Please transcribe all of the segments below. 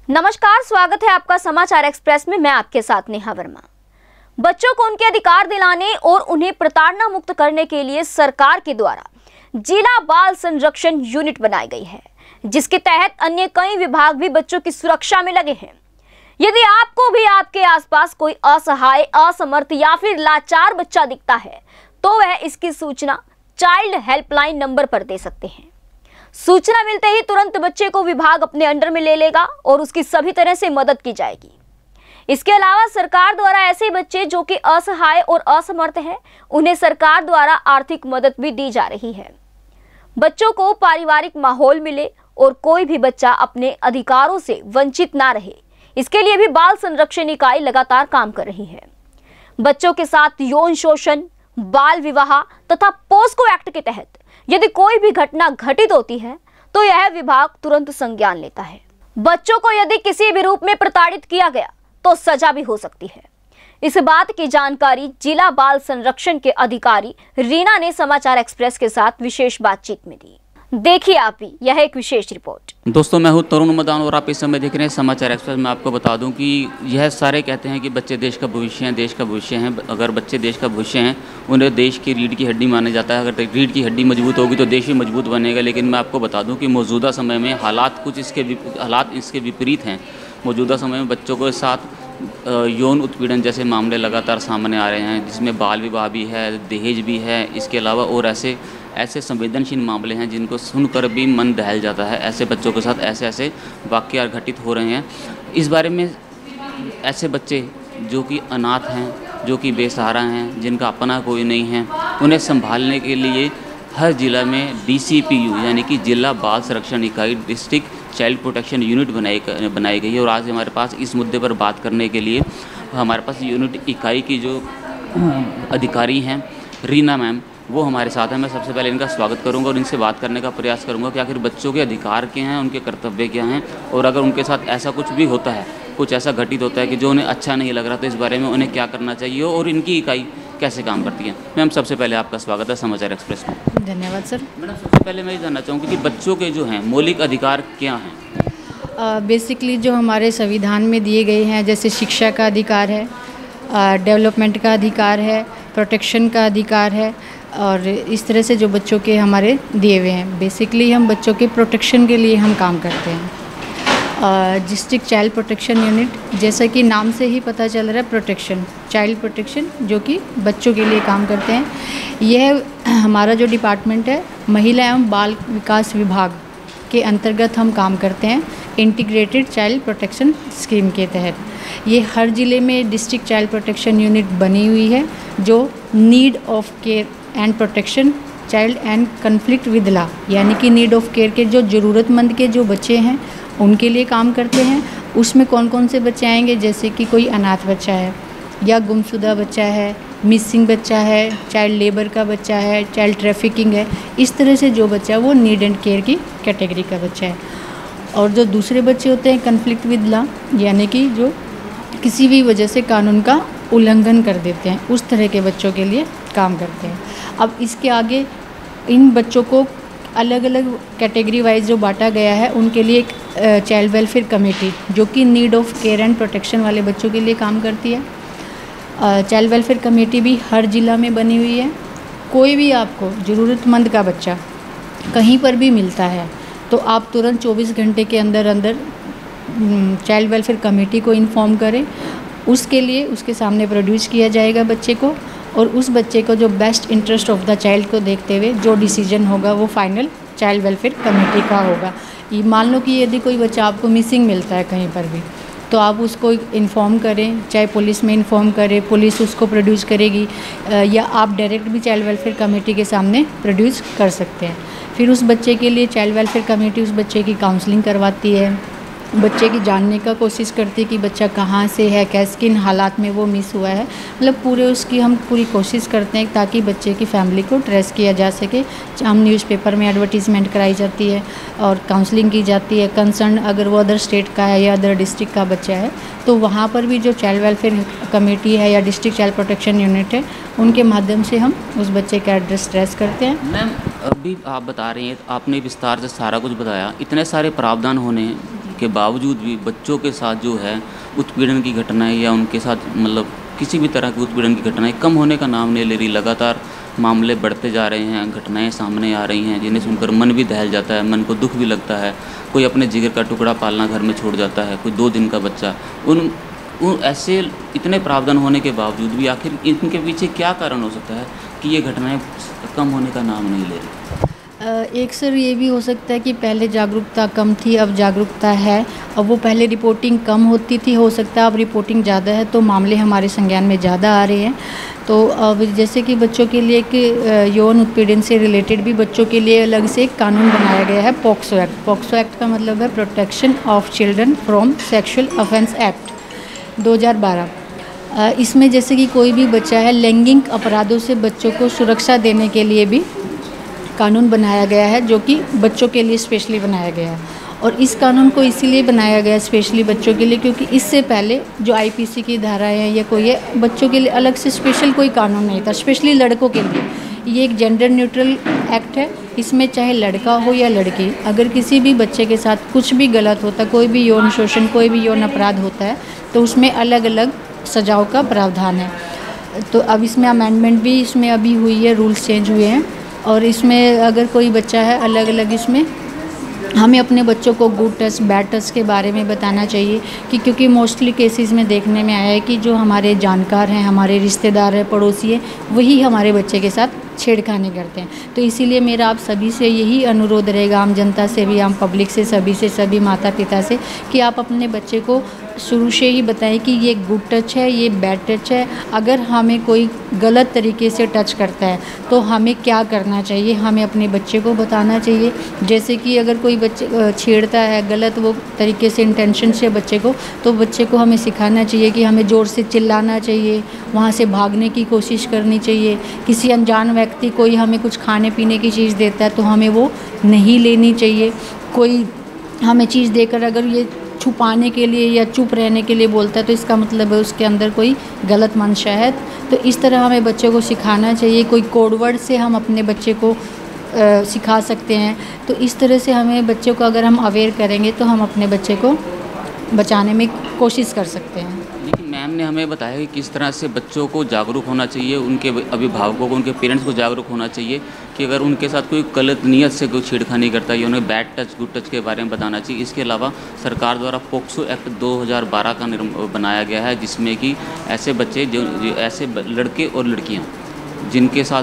नमस्कार, स्वागत है आपका समाचार एक्सप्रेस में। मैं आपके साथ नेहा वर्मा। बच्चों को उनके अधिकार दिलाने और उन्हें प्रताड़ना मुक्त करने के लिए सरकार के द्वारा जिला बाल संरक्षण यूनिट बनाई गई है, जिसके तहत अन्य कई विभाग भी बच्चों की सुरक्षा में लगे हैं। यदि आपको भी आपके आसपास कोई असहाय, असमर्थ या फिर लाचार बच्चा दिखता है तो वह इसकी सूचना चाइल्ड हेल्पलाइन नंबर पर दे सकते हैं। सूचना मिलते ही तुरंत बच्चे को विभाग अपने अंडर में ले लेगा और उसकी सभी तरह से मदद की जाएगी। इसके अलावा सरकार द्वारा ऐसे बच्चे जो कि असहाय और असमर्थ हैं, उन्हें सरकार द्वारा आर्थिक मदद भी दी जा रही है। बच्चों को पारिवारिक माहौल मिले और कोई भी बच्चा अपने अधिकारों से वंचित ना रहे, इसके लिए भी बाल संरक्षण इकाई लगातार काम कर रही है। बच्चों के साथ यौन शोषण, बाल विवाह तथा पोस्को एक्ट के तहत यदि कोई भी घटना घटित होती है तो यह विभाग तुरंत संज्ञान लेता है। बच्चों को यदि किसी भी रूप में प्रताड़ित किया गया तो सजा भी हो सकती है। इस बात की जानकारी जिला बाल संरक्षण के अधिकारी रीना ने समाचार एक्सप्रेस के साथ विशेष बातचीत में दी। देखिए आप भी यह एक विशेष रिपोर्ट। दोस्तों, मैं हूं तरुण मदान और आप इस समय देख रहे हैं समाचार एक्सप्रेस। मैं आपको बता दूं कि यह सारे कहते हैं कि बच्चे देश का भविष्य हैं, देश का भविष्य हैं। अगर बच्चे देश का भविष्य हैं, उन्हें देश की रीढ़ की हड्डी माना जाता है। अगर रीढ़ की हड्डी मजबूत होगी तो देश भी मजबूत बनेगा। लेकिन मैं आपको बता दूँ कि मौजूदा समय में हालात इसके विपरीत हैं। मौजूदा समय में बच्चों के साथ यौन उत्पीड़न जैसे मामले लगातार सामने आ रहे हैं, जिसमें बाल विवाह भी है, दहेज भी है। इसके अलावा और ऐसे संवेदनशील मामले हैं जिनको सुनकर भी मन दहल जाता है। ऐसे बच्चों के साथ ऐसे वाक़या घटित हो रहे हैं। इस बारे में ऐसे बच्चे जो कि अनाथ हैं, जो कि बेसहारा हैं, जिनका अपना कोई नहीं है, उन्हें संभालने के लिए हर जिला में DCPU यानी कि जिला बाल संरक्षण इकाई, डिस्ट्रिक्ट चाइल्ड प्रोटेक्शन यूनिट बनाई गई है। और आज हमारे पास इस मुद्दे पर बात करने के लिए हमारे पास यूनिट इकाई की जो अधिकारी हैं रीना मैम, वो हमारे साथ हैं। मैं सबसे पहले इनका स्वागत करूंगा और इनसे बात करने का प्रयास करूंगा कि आखिर बच्चों के अधिकार क्या हैं, उनके कर्तव्य क्या हैं, और अगर उनके साथ ऐसा कुछ भी होता है, कुछ ऐसा घटित होता है कि जो उन्हें अच्छा नहीं लग रहा, तो इस बारे में उन्हें क्या करना चाहिए और इनकी इकाई कैसे काम करती है। मैम, सबसे पहले आपका स्वागत है समाचार एक्सप्रेस में। धन्यवाद सर। मैडम, सबसे पहले मैं ये जानना चाहूँगी कि बच्चों के जो हैं मौलिक अधिकार क्या हैं। बेसिकली जो हमारे संविधान में दिए गए हैं, जैसे शिक्षा का अधिकार है, डेवलपमेंट का अधिकार है, प्रोटेक्शन का अधिकार है, और इस तरह से जो बच्चों के हमारे दिए हुए हैं। बेसिकली हम बच्चों के प्रोटेक्शन के लिए हम काम करते हैं। डिस्ट्रिक्ट चाइल्ड प्रोटेक्शन यूनिट, जैसा कि नाम से ही पता चल रहा है, प्रोटेक्शन, चाइल्ड प्रोटेक्शन, जो कि बच्चों के लिए काम करते हैं। यह हमारा जो डिपार्टमेंट है, महिला एवं बाल विकास विभाग के अंतर्गत हम काम करते हैं, इंटीग्रेटेड चाइल्ड प्रोटेक्शन स्कीम के तहत। ये हर ज़िले में डिस्ट्रिक्ट चाइल्ड प्रोटेक्शन यूनिट बनी हुई है, जो need of care and protection child and conflict with law, यानी कि नीड ऑफ केयर के जो ज़रूरतमंद के जो बच्चे हैं उनके लिए काम करते हैं। उसमें कौन कौन से बच्चे आएंगे, जैसे कि कोई अनाथ बच्चा है या गुमशुदा बच्चा है, मिसिंग बच्चा है, चाइल्ड लेबर का बच्चा है, चाइल्ड ट्रैफिकिंग है, इस तरह से जो बच्चा है वो नीड एंड केयर की कैटेगरी का बच्चा है। और जो दूसरे बच्चे होते हैं कन्फ्लिक्ट विद लॉ, यानी कि जो किसी भी वजह से कानून का उल्लंघन कर देते हैं, उस तरह के बच्चों के लिए काम करते हैं। अब इसके आगे इन बच्चों को अलग अलग कैटेगरी वाइज जो बांटा गया है, उनके लिए एक चाइल्ड वेलफेयर कमेटी, जो कि need of care and protection वाले बच्चों के लिए काम करती है। चाइल्ड वेलफेयर कमेटी भी हर ज़िला में बनी हुई है। कोई भी आपको ज़रूरतमंद का बच्चा कहीं पर भी मिलता है तो आप तुरंत 24 घंटे के अंदर अंदर चाइल्ड वेलफेयर कमेटी को इन्फॉर्म करें। उसके लिए उसके सामने प्रोड्यूस किया जाएगा बच्चे को, और उस बच्चे को जो best interest of the child को देखते हुए जो डिसीजन होगा वो फाइनल चाइल्ड वेलफेयर कमेटी का होगा। ये मान लो कि यदि कोई बच्चा आपको मिसिंग मिलता है कहीं पर भी, तो आप उसको इन्फॉर्म करें, चाहे पुलिस में इन्फॉर्म करें, पुलिस उसको प्रोड्यूस करेगी, या आप डायरेक्ट भी चाइल्ड वेलफेयर कमेटी के सामने प्रोड्यूस कर सकते हैं। फिर उस बच्चे के लिए चाइल्ड वेलफेयर कमेटी उस बच्चे की काउंसलिंग करवाती है, बच्चे की जानने का कोशिश करती है कि बच्चा कहाँ से है, किन हालात में वो मिस हुआ है। मतलब पूरे उसकी हम पूरी कोशिश करते हैं ताकि बच्चे की फैमिली को ट्रेस किया जा सके। हम न्यूज़पेपर में एडवर्टीज़मेंट कराई जाती है और काउंसलिंग की जाती है। कंसर्न अगर वो अदर स्टेट का है या अदर डिस्ट्रिक्ट का बच्चा है तो वहाँ पर भी जो चाइल्ड वेलफेयर कमेटी है या डिस्ट्रिक्ट चाइल्ड प्रोटेक्शन यूनिट है, उनके माध्यम से हम उस बच्चे का एड्रेस ट्रेस करते हैं। मैम, अभी आप बता रही हैं, आपने विस्तार से सारा कुछ बताया, इतने सारे प्रावधान होने के बावजूद भी बच्चों के साथ जो है उत्पीड़न की घटनाएं या उनके साथ मतलब किसी भी तरह की उत्पीड़न की घटनाएं कम होने का नाम नहीं ले रही। लगातार मामले बढ़ते जा रहे हैं, घटनाएं सामने आ रही हैं जिन्हें सुनकर मन भी दहल जाता है, मन को दुख भी लगता है। कोई अपने जिगर का टुकड़ा पालना घर में छोड़ जाता है, कोई 2 दिन का बच्चा। उन ऐसे इतने प्रावधान होने के बावजूद भी आखिर इनके पीछे क्या कारण हो सकता है कि ये घटनाएं कम होने का नाम नहीं ले रही? एक सर ये भी हो सकता है कि पहले जागरूकता कम थी, अब जागरूकता है। अब वो पहले रिपोर्टिंग कम होती थी, हो सकता है अब रिपोर्टिंग ज़्यादा है तो मामले हमारे संज्ञान में ज़्यादा आ रहे हैं। तो अब जैसे कि बच्चों के लिए कि यौन उत्पीड़न से रिलेटेड भी बच्चों के लिए अलग से एक कानून बनाया गया है, पॉक्सो एक्ट। पॉक्सो एक्ट का मतलब है protection of children from sexual offence act 2012। इसमें जैसे कि कोई भी बच्चा है, लैंगिक अपराधों से बच्चों को सुरक्षा देने के लिए भी कानून बनाया गया है, जो कि बच्चों के लिए स्पेशली बनाया गया है। और इस कानून को इसीलिए बनाया गया स्पेशली बच्चों के लिए क्योंकि इससे पहले जो आईपीसी की धाराएं हैं या कोई है, बच्चों के लिए अलग से स्पेशल कोई कानून नहीं था, स्पेशली लड़कों के लिए। ये एक जेंडर न्यूट्रल एक्ट है। इसमें चाहे लड़का हो या लड़की, अगर किसी भी बच्चे के साथ कुछ भी गलत होता है, कोई भी यौन शोषण, कोई भी यौन अपराध होता है, तो उसमें अलग अलग सजाओं का प्रावधान है। तो अब इसमें अमेंडमेंट भी इसमें अभी हुई है, रूल्स चेंज हुए हैं। और इसमें अगर कोई बच्चा है, अलग अलग इसमें हमें अपने बच्चों को गुड टच बैड टच के बारे में बताना चाहिए कि क्योंकि मोस्टली केसेस में देखने में आया है कि जो हमारे जानकार हैं, हमारे रिश्तेदार हैं, पड़ोसी हैं, वही हमारे बच्चे के साथ छेड़खानी करते हैं। तो इसीलिए मेरा आप सभी से यही अनुरोध रहेगा, आम जनता से भी, आम पब्लिक से, सभी से, सभी माता पिता से, कि आप अपने बच्चे को शुरू से ही बताएं कि ये गुड टच है, ये बैड टच है। अगर हमें कोई गलत तरीके से टच करता है तो हमें क्या करना चाहिए, हमें अपने बच्चे को बताना चाहिए। जैसे कि अगर कोई बच्चे छेड़ता है गलत वो तरीके से, इंटेंशन से बच्चे को, तो बच्चे को हमें सिखाना चाहिए कि हमें ज़ोर से चिल्लाना चाहिए, वहाँ से भागने की कोशिश करनी चाहिए। किसी अनजान व्यक्ति कोई हमें कुछ खाने पीने की चीज़ देता है तो हमें वो नहीं लेनी चाहिए। कोई हमें चीज़ देकर अगर ये छुपाने के लिए या चुप रहने के लिए बोलता है तो इसका मतलब है उसके अंदर कोई गलत मंशा है। तो इस तरह हमें बच्चों को सिखाना चाहिए। कोई कोड वर्ड से हम अपने बच्चे को सिखा सकते हैं। तो इस तरह से हमें बच्चों को अगर हम अवेयर करेंगे तो हम अपने बच्चे को बचाने में कोशिश कर सकते हैं। देखिए, मैम ने हमें बताया कि किस तरह से बच्चों को जागरूक होना चाहिए, उनके अभिभावकों को, उनके पेरेंट्स को जागरूक होना चाहिए कि अगर उनके साथ कोई गलत नीयत से कोई छेड़खानी करता है, उन्हें बैड टच गुड टच के बारे में बताना चाहिए। इसके अलावा सरकार द्वारा पॉक्सो एक्ट 2012 का बनाया गया है, जिसमें कि ऐसे बच्चे जो ऐसे लड़के और लड़कियाँ जिनके साथ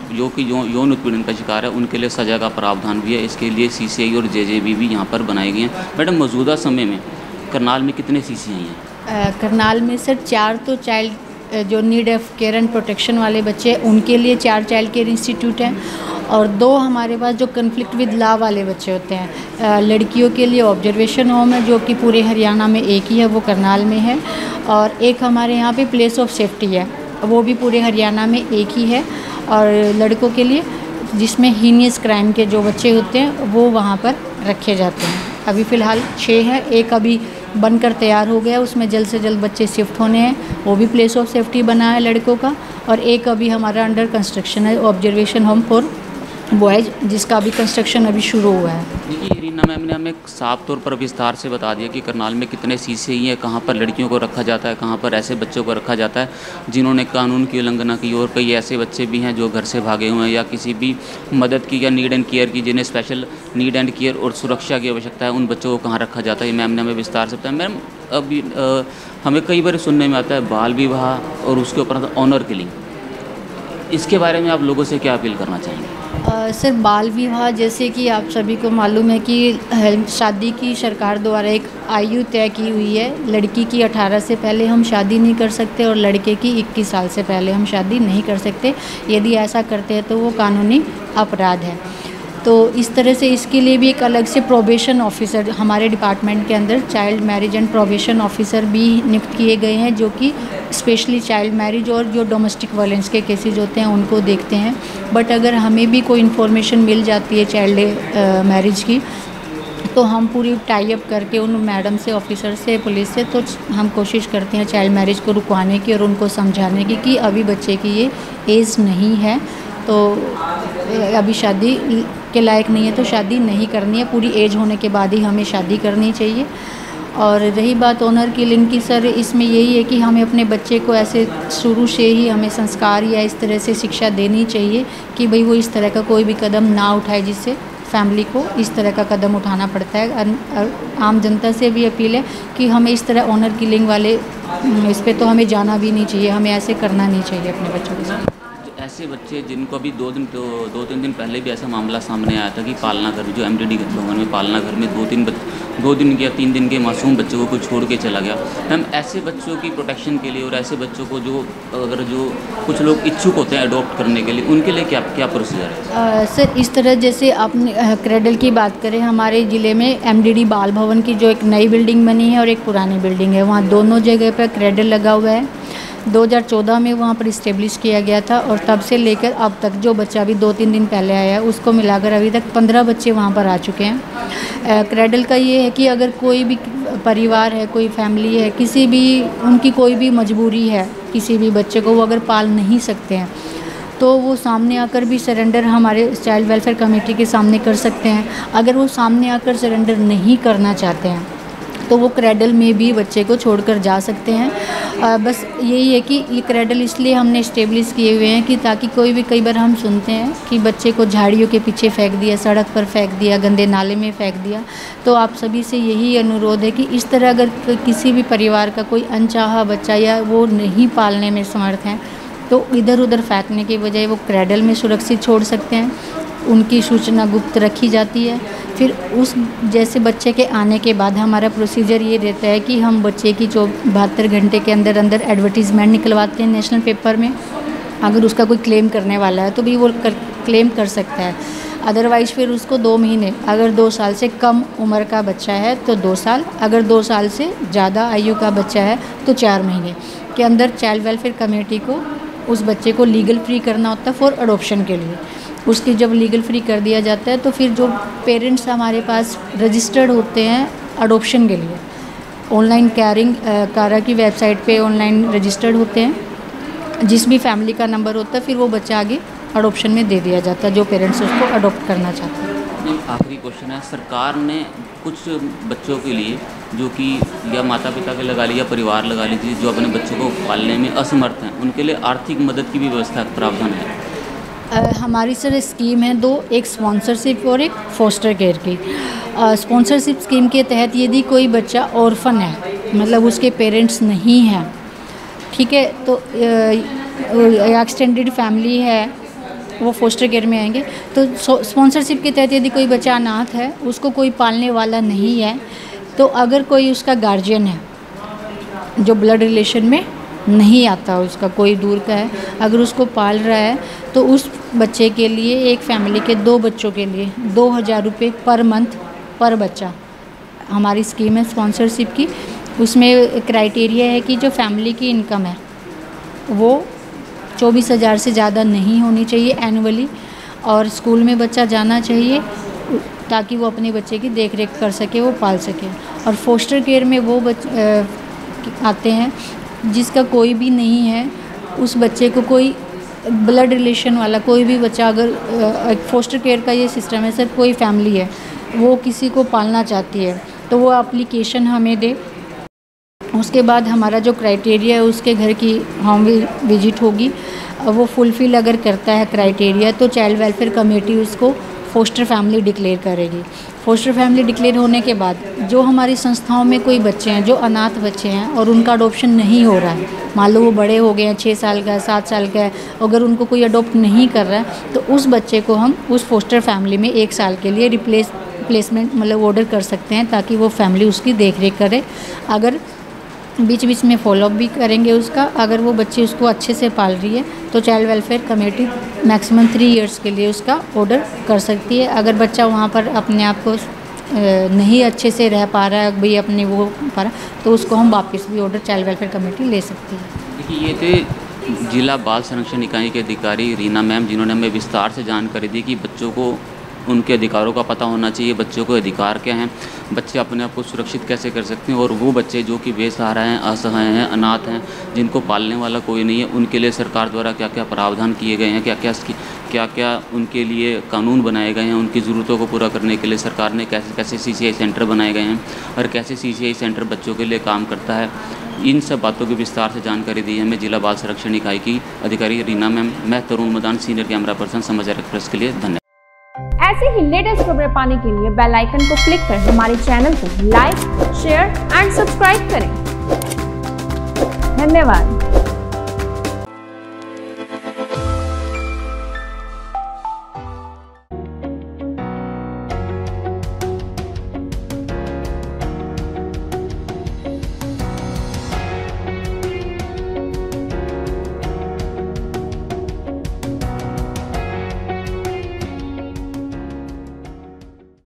यौन उत्पीड़न का शिकार है, उनके लिए सज़ा का प्रावधान भी है। इसके लिए CCI और JJB भी यहाँ पर बनाए गए हैं। मैडम, मौजूदा समय में करनाल में कितने CCI हैं? करनाल में सर 4 तो चाइल्ड जो need of care and protection वाले बच्चे हैं उनके लिए 4 चाइल्ड केयर इंस्टीट्यूट हैं, और 2 हमारे पास जो कन्फ्लिक्ट विद लॉ वाले बच्चे होते हैं। लड़कियों के लिए ऑब्जर्वेशन होम है जो कि पूरे हरियाणा में एक ही है, वो करनाल में है। और एक हमारे यहाँ पे प्लेस ऑफ सेफ्टी है, वो भी पूरे हरियाणा में एक ही है। और लड़कों के लिए जिसमें हीनियस क्राइम के जो बच्चे होते हैं वो वहाँ पर रखे जाते हैं। अभी फ़िलहाल 6 है, एक अभी बनकर तैयार हो गया, उसमें जल्द से जल्द बच्चे शिफ्ट होने हैं, वो भी प्लेस ऑफ सेफ्टी बना है लड़कों का। और एक अभी हमारा अंडर कंस्ट्रक्शन है, ऑब्जर्वेशन होम फॉर बॉयज़, जिसका अभी कंस्ट्रक्शन अभी शुरू हुआ है। देखिए, रीना मैम ने हमें साफ तौर पर विस्तार से बता दिया कि करनाल में कितने CCI हैं, कहाँ पर लड़कियों को रखा जाता है, कहाँ पर ऐसे बच्चों को रखा जाता है जिन्होंने कानून की उल्लंघना की, और कई ऐसे बच्चे भी हैं जो घर से भागे हुए हैं या किसी भी मदद की या नीड एंड केयर की, जिन्हें स्पेशल नीड एंड केयर और सुरक्षा की आवश्यकता है, उन बच्चों को कहाँ रखा जाता है। मैम ने हमें विस्तार से बताया। मैम, अभी हमें कई बार सुनने में आता है बाल विवाह और उसके ऊपर ऑनर किलिंग, इसके बारे में आप लोगों से क्या अपील करना चाहेंगे? सर, बाल विवाह जैसे कि आप सभी को मालूम है कि शादी की सरकार द्वारा एक आयु तय की हुई है। लड़की की 18 से पहले हम शादी नहीं कर सकते और लड़के की 21 साल से पहले हम शादी नहीं कर सकते। यदि ऐसा करते हैं तो वो कानूनी अपराध है। तो इस तरह से इसके लिए भी एक अलग से प्रोबेशन ऑफिसर हमारे डिपार्टमेंट के अंदर child marriage and probation officer भी नियुक्त किए गए हैं, जो कि स्पेशली चाइल्ड मैरिज और जो डोमेस्टिक वायलेंस के केसेस होते हैं उनको देखते हैं। बट अगर हमें भी कोई इन्फॉर्मेशन मिल जाती है चाइल्ड मैरिज की, तो हम पूरी टाई अप करके उन मैडम से, ऑफिसर से, पुलिस से, तो हम कोशिश करते हैं चाइल्ड मैरिज को रुकवाने की और उनको समझाने की कि अभी बच्चे की ये एज नहीं है, तो अभी शादी के लायक नहीं है तो शादी नहीं करनी है, पूरी एज होने के बाद ही हमें शादी करनी चाहिए। और रही बात ऑनर किलिंग की सर, इसमें यही है कि हमें अपने बच्चे को ऐसे शुरू से ही हमें संस्कार या इस तरह से शिक्षा देनी चाहिए कि भाई वो इस तरह का कोई भी कदम ना उठाए जिससे फैमिली को इस तरह का कदम उठाना पड़ता है। आम जनता से भी अपील है कि हमें इस तरह ऑनर किलिंग वाले इस पे तो हमें जाना भी नहीं चाहिए, हमें ऐसे करना नहीं चाहिए अपने बच्चों के साथ। ऐसे बच्चे जिनको अभी 2-3 दिन पहले भी ऐसा मामला सामने आया था कि पालना घर जो MDD भवन में पालना घर में 2 दिन या 3 दिन के मासूम बच्चों को कोई छोड़ के चला गया। मैम, ऐसे बच्चों की प्रोटेक्शन के लिए और ऐसे बच्चों को जो कुछ लोग इच्छुक होते हैं अडॉप्ट करने के लिए, उनके लिए क्या प्रोसीजर है? सर, इस तरह जैसे आपने क्रेडल की बात करें, हमारे ज़िले में MDD बाल भवन की जो एक नई बिल्डिंग बनी है और एक पुरानी बिल्डिंग है, वहाँ दोनों जगह पर क्रेडल लगा हुआ है। 2014 में वहाँ पर इस्टेब्लिश किया गया था और तब से लेकर अब तक जो बच्चा अभी 2-3 दिन पहले आया है उसको मिलाकर अभी तक 15 बच्चे वहाँ पर आ चुके हैं। क्रेडल का ये है कि अगर कोई भी परिवार है, कोई फैमिली है, किसी भी उनकी कोई भी मजबूरी है, किसी भी बच्चे को वो अगर पाल नहीं सकते हैं तो वो सामने आकर भी सरेंडर हमारे चाइल्ड वेलफेयर कमेटी के सामने कर सकते हैं। अगर वो सामने आकर सरेंडर नहीं करना चाहते हैं तो वो क्रेडल में भी बच्चे को छोड़कर जा सकते हैं। बस यही है कि ये क्रेडल इसलिए हमने इस्टेब्लिश किए हुए हैं कि ताकि कोई भी, कई बार हम सुनते हैं कि बच्चे को झाड़ियों के पीछे फेंक दिया, सड़क पर फेंक दिया, गंदे नाले में फेंक दिया। तो आप सभी से यही अनुरोध है कि इस तरह अगर किसी भी परिवार का कोई अनचाहा बच्चा या वो नहीं पालने में समर्थ हैं तो इधर उधर फेंकने के बजाय वो क्रेडल में सुरक्षित छोड़ सकते हैं। उनकी सूचना गुप्त रखी जाती है। फिर उस जैसे बच्चे के आने के बाद हमारा प्रोसीजर ये रहता है कि हम बच्चे की 72 घंटे के अंदर अंदर एडवर्टीज़मेंट निकलवाते हैं नेशनल पेपर में। अगर उसका कोई क्लेम करने वाला है तो भी वो क्लेम कर सकता है। अदरवाइज़ फिर उसको 2 महीने, अगर 2 साल से कम उम्र का बच्चा है तो 2 साल, अगर 2 साल से ज़्यादा आयु का बच्चा है तो 4 महीने के अंदर चाइल्ड वेलफेयर कमेटी को उस बच्चे को लीगल फ्री करना होता है फॉर अडॉप्शन के लिए। उसकी जब लीगल फ्री कर दिया जाता है तो फिर जो पेरेंट्स हमारे पास रजिस्टर्ड होते हैं अडॉप्शन के लिए, ऑनलाइन कारा की वेबसाइट पे ऑनलाइन रजिस्टर्ड होते हैं, जिस भी फैमिली का नंबर होता है फिर वो बच्चा आगे अडॉप्शन में दे दिया जाता है जो पेरेंट्स उसको अडॉप्ट करना चाहते हैं। आखिरी क्वेश्चन है, सरकार ने कुछ बच्चों के लिए जो कि या माता पिता के लगा लीजिए या परिवार लगा लीजिए जो अपने बच्चों को पालने में असमर्थ हैं, उनके लिए आर्थिक मदद की भी व्यवस्था प्रावधान है? हमारी सर स्कीम है 2, एक स्पॉन्सरशिप और एक फोस्टर केयर की। स्पॉन्सरशिप स्कीम के तहत यदि कोई बच्चा ऑर्फन है, मतलब उसके पेरेंट्स नहीं हैं, ठीक है, तो एक्सटेंडेड फैमिली है वो फोस्टर केयर में आएंगे। तो स्पॉन्सरशिप के तहत यदि कोई बच्चा अनाथ है, उसको कोई पालने वाला नहीं है, तो अगर कोई उसका गार्जियन है जो ब्लड रिलेशन में नहीं आता, उसका कोई दूर का है, अगर उसको पाल रहा है तो उस बच्चे के लिए, एक फैमिली के 2 बच्चों के लिए 2000 रुपये पर मंथ पर बच्चा हमारी स्कीम है स्पॉन्सरशिप की। उसमें क्राइटेरिया है कि जो फैमिली की इनकम है वो 24,000 से ज़्यादा नहीं होनी चाहिए एनुअली, और स्कूल में बच्चा जाना चाहिए ताकि वो अपने बच्चे की देख रेख कर सके, वो पाल सके। और फोस्टर केयर में वो आते हैं जिसका कोई भी नहीं है, उस बच्चे को कोई ब्लड रिलेशन वाला कोई भी बच्चा, अगर फोस्टर केयर का ये सिस्टम है सर, कोई फैमिली है वो किसी को पालना चाहती है तो वो एप्लीकेशन हमें दे, उसके बाद हमारा जो क्राइटेरिया है उसके घर की होम विजिट होगी, वो फुलफ़िल अगर करता है क्राइटेरिया तो चाइल्ड वेलफेयर कमेटी उसको फोस्टर फैमिली डिक्लेयर करेगी। फोस्टर फैमिली डिक्लेयर होने के बाद जो हमारी संस्थाओं में कोई बच्चे हैं जो अनाथ बच्चे हैं और उनका अडॉप्शन नहीं हो रहा है, मान लो वो बड़े हो गए हैं, 6 साल का है, 7 साल का है, अगर उनको कोई अडॉप्ट नहीं कर रहा है तो उस बच्चे को हम उस फोस्टर फैमिली में 1 साल के लिए प्लेसमेंट मतलब ऑर्डर कर सकते हैं ताकि वो फैमिली उसकी देख रेख करे। अगर बीच बीच में फॉलोअप भी करेंगे उसका, अगर वो बच्ची उसको अच्छे से पाल रही है तो child welfare committee maximum 3 years के लिए उसका ऑर्डर कर सकती है। अगर बच्चा वहाँ पर अपने आप को नहीं अच्छे से रह पा रहा है, भाई अपने वो पा रहा, तो उसको हम वापस भी ऑर्डर चाइल्ड वेलफेयर कमेटी ले सकती है। देखिए, ये थे जिला बाल संरक्षण इकाई के अधिकारी रीना मैम, जिन्होंने हमें विस्तार से जानकारी दी कि बच्चों को उनके अधिकारों का पता होना चाहिए, बच्चों को अधिकार क्या हैं, बच्चे अपने आप को सुरक्षित कैसे कर सकते हैं, और वो बच्चे जो कि बेसहारा हैं, असहाय हैं, अनाथ हैं, जिनको पालने वाला कोई नहीं है, उनके लिए सरकार द्वारा क्या क्या प्रावधान किए गए हैं, क्या क्या क्या क्या उनके लिए कानून बनाए गए हैं, उनकी ज़रूरतों को पूरा करने के लिए सरकार ने कैसे कैसे CCI सेंटर बनाए गए हैं और कैसे CCI सेंटर बच्चों के लिए काम करता है, इन सब बातों की विस्तार से जानकारी दी है हमें जिला बाल संरक्षण इकाई की अधिकारी रीना मैम। मैं Tarun Madan, senior camera person, Samachar express के लिए धन्यवाद। ऐसे ही लेटेस्ट खबरें पाने के लिए बेल आइकन को क्लिक कर हमारे चैनल को लाइक, शेयर एंड सब्सक्राइब करें। धन्यवाद।